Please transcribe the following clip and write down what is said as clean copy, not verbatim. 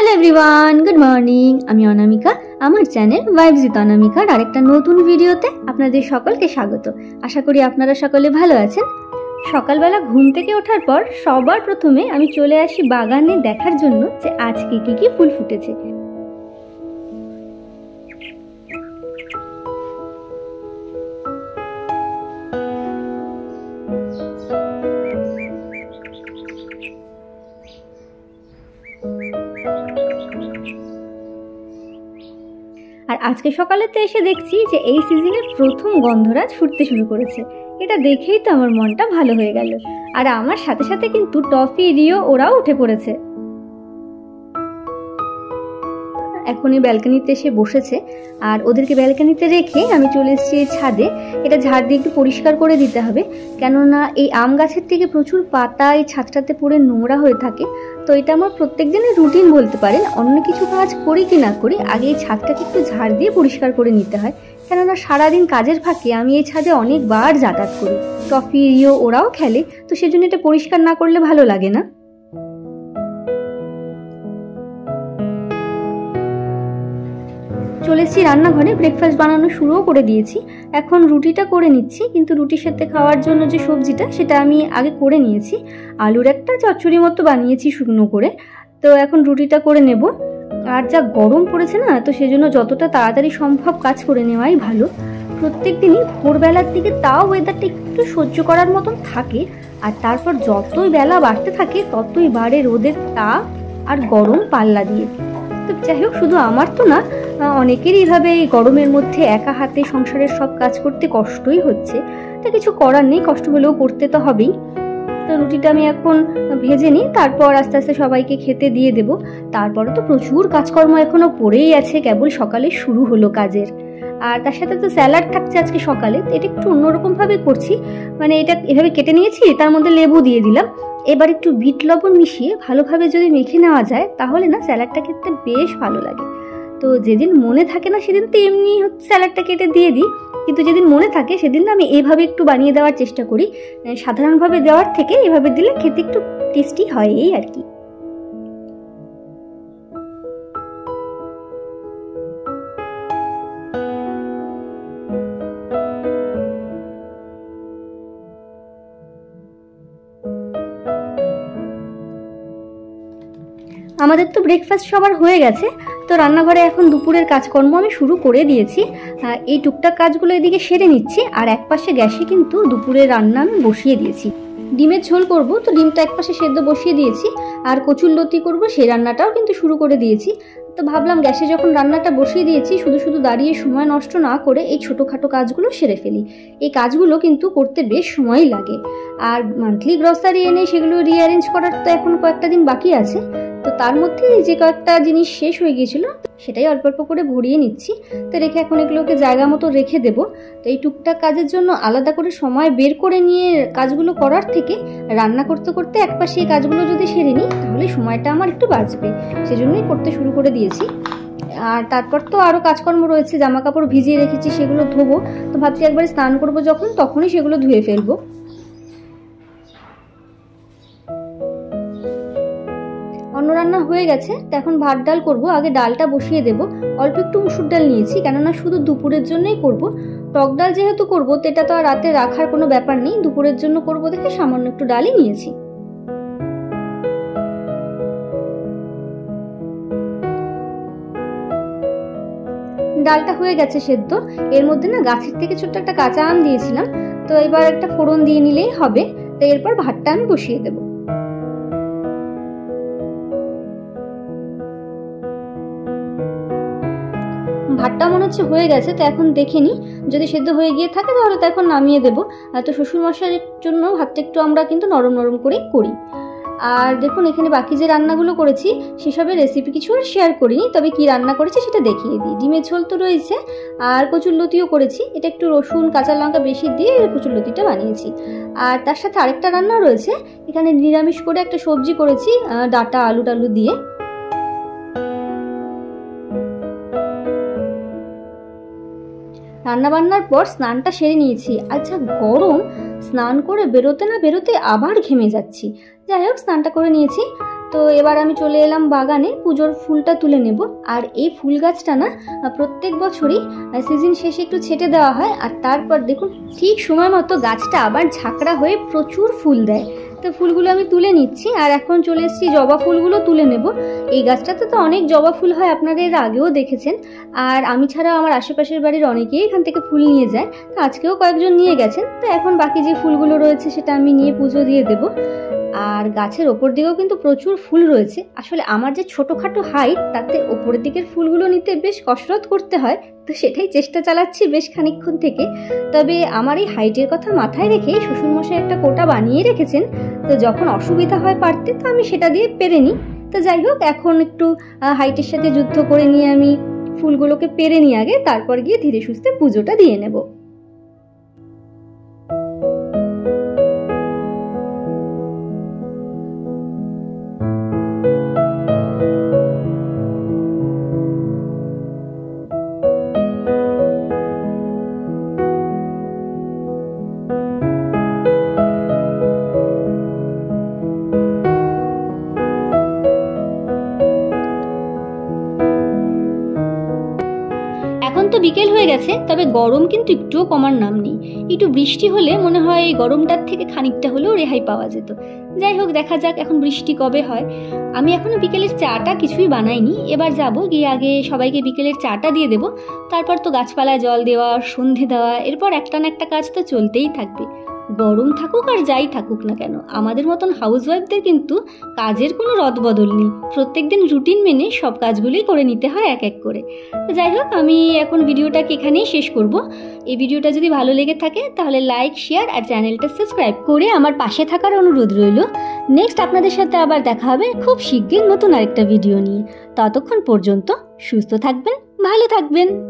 Hello everyone, good morning. আমি অনামিকা। আমার channel vibes with অনামিকার আরেকটা নতুন ভিডিওতে আপনাদের সকলকে স্বাগত। আশা করি আপনারা সকলে ভালো আছেন। সকালবেলা ঘুম থেকে ওঠার পর সবার প্রথমে আমি চলে আসি বাগানে দেখার জন্য যে আজকে কি ফুল ফুটেছে। আর আজকে সকালেতে এসে দেখছি যে এই সিজনের প্রথম গন্ধরাজ ফুটতে শুরু করেছে। এটা দেখেই তো আমার মনটা ভালো হয়ে গেল। আর আমার সাথে সাথে কিন্তু টফি, রিও ওরাও উঠে পড়েছে। এখনই ব্যালকনিতে এসে বসেছে আর ওদেরকে ব্যালকনিতে রেখে আমি চলে এসেছি ছাদে। এটা ঝাড় দিয়ে একটু পরিষ্কার করে দিতে হবে, কেননা এই আম গাছের থেকে প্রচুর পাতা এই ছাদটাতে পড়ে নোংরা হয়ে থাকে। তো এটা আমার প্রত্যেক দিনের রুটিন বলতে পারেন। অন্য কিছু কাজ করি কি না করি, আগে এই ছাদটাকে একটু ঝাড় দিয়ে পরিষ্কার করে নিতে হয়, কেননা সারাদিন কাজের ফাঁকে আমি এই ছাদে অনেকবার যাতায়াত করি। টফি, রিও ওরাও খেলে, তো সেজন্য এটা পরিষ্কার না করলে ভালো লাগে না। চলে এসেছি রান্নাঘরে, ব্রেকফাস্ট বানানো শুরুও করে দিয়েছি। এখন রুটিটা করে নিচ্ছি, কিন্তু রুটির সাথে খাওয়ার জন্য যে সবজিটা সেটা আমি আগে করে নিয়েছি। আলুর একটা চচ্চড়ি মতো বানিয়েছি শুকনো করে। তো এখন রুটিটা করে নেব। আর যা গরম পড়েছে না, তো সেজন্য যতটা তাড়াতাড়ি সম্ভব কাজ করে নেওয়াই ভালো। প্রত্যেক দিনই ভোরবেলার দিকে তাও ওয়েদারটা একটু সহ্য করার মতন থাকে, আর তারপর যতই বেলা বাড়তে থাকে ততই বাড়ে রোদের তাপ আর গরম পাল্লা দিয়ে। তো যাই হোক, শুধু আমার তো না, অনেকেরই এইভাবে এই গরমের মধ্যে একা হাতে সংসারের সব কাজ করতে কষ্টই হচ্ছে। তা কিছু করার নেই, কষ্ট হলেও করতে তো হবেই। তো রুটিটা আমি এখন ভেজে নিই, তারপর আস্তে আস্তে সবাইকে খেতে দিয়ে দেব। তারপরে তো প্রচুর কাজকর্ম এখনো পড়েই আছে, কেবল সকালে শুরু হলো কাজের। আর তার সাথে তো স্যালাড থাকছে আজকে সকালে। এটা একটু অন্যরকম ভাবে করছি, মানে এটা এভাবে কেটে নিয়েছি, তার মধ্যে লেবু দিয়ে দিলাম। এবার একটু বিট লবণ মিশিয়ে ভালোভাবে যদি মেখে নেওয়া যায় তাহলে না স্যালাডটা খেতে বেশ ভালো লাগে। তো যেদিন মনে থাকে না সেদিন তো এমনি স্যালাডটা কেটে দিয়ে দিই, কিন্তু যেদিন মনে থাকে সেদিন আমি এইভাবে একটু বানিয়ে দেওয়ার চেষ্টা করি। সাধারণভাবে দেওয়ার থেকে এভাবে দিলে খেতে একটু টেস্টি হয়, এই আর কি। আমাদের তো ব্রেকফাস্ট সবার হয়ে গেছে। তো রান্নাঘরে এখন দুপুরের কাজকর্ম আমি শুরু করে দিয়েছি। এই টুকটাক কাজগুলো এদিকে সেরে নিচ্ছি, আর একপাশে গ্যাসে কিন্তু দুপুরের রান্না আমি বসিয়ে দিয়েছি। ডিমের ঝোল করব, তো ডিমটা একপাশে সেদ্ধ বসিয়ে দিয়েছি। আর কচুরলতি করব, সেই রান্নাটাও কিন্তু শুরু করে দিয়েছি। তো ভাবলাম গ্যাসে যখন রান্নাটা বসিয়ে দিয়েছি, শুধু শুধু দাঁড়িয়ে সময় নষ্ট না করে এই ছোটোখাটো কাজগুলো সেরে ফেলি। এই কাজগুলো কিন্তু করতে বেশ সময়ই লাগে। আর মান্থলি গ্রসারি এনে সেগুলো রিঅ্যারেঞ্জ করার তো এখন কয়েকটা দিন বাকি আছে। তো তার মধ্যে যে কয়েকটা জিনিস শেষ হয়ে গিয়েছিল সেটাই অল্প অল্প করে ভরিয়ে নিচ্ছি। তো রেখে এখন এগুলোকে জায়গা মতো রেখে দেবো। তো এই টুকটাক কাজের জন্য আলাদা করে সময় বের করে নিয়ে কাজগুলো করার থেকে রান্না করতে করতে একপাশে এই কাজগুলো যদি সেরে নিই তাহলে সময়টা আমার একটু বাঁচবে, সেজন্যই করতে শুরু করে দিয়েছি। আর তারপর তো আরও কাজকর্ম রয়েছে, জামা কাপড় ভিজিয়ে রেখেছি, সেগুলো ধোবো। তো ভাবছি একবারে স্নান করবো যখন, তখনই সেগুলো ধুয়ে ফেলবো। অন্য রান্না হয়ে গেছে, তো এখন ভাত ডাল করব। আগে ডালটা বসিয়ে দেব। অল্প একটু মুসুর ডাল নিয়েছি, কেননা শুধু দুপুরের জন্যই করব। টক ডাল যেহেতু করব, তো এটা তো আর রাতে রাখার কোনো ব্যাপার নেই, দুপুরের জন্য করব দেখে সামান্য একটু ডালই নিয়েছি। ডালটা হয়ে গেছে সেদ্ধ। এর মধ্যে না গাছের থেকে ছোট্ট একটা কাঁচা আম দিয়েছিলাম, তো এবার একটা ফোড়ন দিয়ে নিলেই হবে। তো এরপর ভাতটা আমি বসিয়ে দেবো। ভাতটা মনে হচ্ছে হয়ে গেছে, তো এখন দেখে নিই। যদি সেদ্ধ হয়ে গিয়ে থাকে তাহলে তো এখন নামিয়ে দেবো। তো শ্বশুরমশাইয়ের জন্য ভাতটা একটু আমরা কিন্তু নরম নরম করেই করি। আর দেখুন, এখানে বাকি যে রান্নাগুলো করেছি সেসবের রেসিপি কিছু আর শেয়ার করিনি, তবে কি রান্না করেছি সেটা দেখিয়ে দিই। ডিমের ঝোল তো রয়েছে, আর কচুরলতিও করেছি। এটা একটু রসুন কাঁচা লঙ্কা বেশি দিয়ে কচুরলতিটা বানিয়েছি। আর তার সাথে আরেকটা রান্না রয়েছে, এখানে নিরামিষ করে একটা সবজি করেছি ডাঁটা আলু টালু দিয়ে। রান্নাবান্নার পর স্নানটা সেরে নিয়েছি। আচ্ছা গরম, স্নান করে বেরোতে না বেরোতে আবার ঘেমে যাচ্ছি। যাই হোক, স্নানটা করে নিয়েছি। তো এবার আমি চলে এলাম বাগানে পুজোর ফুলটা তুলে নেব। আর এই ফুল গাছটা না প্রত্যেক বছরই সিজন শেষে একটু ছেটে দেওয়া হয়, আর তারপর দেখুন ঠিক সময় মতো গাছটা আবার ঝাঁকড়া হয়ে প্রচুর ফুল দেয়। তো ফুলগুলো আমি তুলে নিচ্ছি, আর এখন চলে এসেছি জবা ফুলগুলো তুলে নেব। এই গাছটাতে তো অনেক জবা ফুল হয়, আপনারা এর আগেও দেখেছেন। আর আমি ছাড়াও আমার আশেপাশের বাড়ির অনেকেই এখান থেকে ফুল নিয়ে যায়, তো আজকেও কয়েকজন নিয়ে গেছেন। তো এখন বাকি যে ফুলগুলো রয়েছে সেটা আমি নিয়ে পুজো দিয়ে দেবো। আর গাছের ওপর দিকেও কিন্তু প্রচুর ফুল রয়েছে। আসলে আমার যে ছোটোখাটো হাইট, তাতে ওপরের দিকের ফুলগুলো নিতে বেশ কসরত করতে হয়, তো সেটাই চেষ্টা চালাচ্ছি বেশ খানিকক্ষণ থেকে। তবে আমার এই হাইটের কথা মাথায় রেখে শ্বশুরমশাই একটা কোটা বানিয়ে রেখেছেন, তো যখন অসুবিধা হয় পারতে তো আমি সেটা দিয়ে পেরে নিই। তো যাই হোক, এখন একটু হাইটের সাথে যুদ্ধ করে নিয়ে আমি ফুলগুলোকে পেরে নিই আগে, তারপর গিয়ে ধীরে সুস্থে পুজোটা দিয়ে নেব। এখন তো বিকেল হয়ে গেছে, তবে গরম কিন্তু একটুও কমার নাম নেই। একটু বৃষ্টি হলে মনে হয় এই গরমটার থেকে খানিকটা হলেও রেহাই পাওয়া যেত। যাই হোক, দেখা যাক এখন বৃষ্টি কবে হয়। আমি এখনো বিকেলের চাটা কিছুই বানাইনি, এবার যাব গিয়ে আগে সবাইকে বিকেলের চাটা দিয়ে দেবো। তারপর তো গাছপালায় জল দেওয়া, সন্ধে দেওয়া, এরপর একটা না একটা কাজ তো চলতেই থাকবে। গরম থাকুক আর যাই থাকুক না কেন, আমাদের মতন হাউসওয়াইফদের কিন্তু কাজের কোনো রদবদল নেই। প্রত্যেকদিন রুটিন মেনে সব কাজগুলোই করে নিতে হয় এক এক করে। যাই হোক, আমি এখন ভিডিওটাকে এখানেই শেষ করব। এই ভিডিওটা যদি ভালো লেগে থাকে তাহলে লাইক, শেয়ার আর চ্যানেলটা সাবস্ক্রাইব করে আমার পাশে থাকার অনুরোধ রইল। নেক্সট আপনাদের সাথে আবার দেখা হবে খুব শিগগির নতুন আরেকটা ভিডিও নিয়ে। ততক্ষণ পর্যন্ত সুস্থ থাকবেন, ভালো থাকবেন।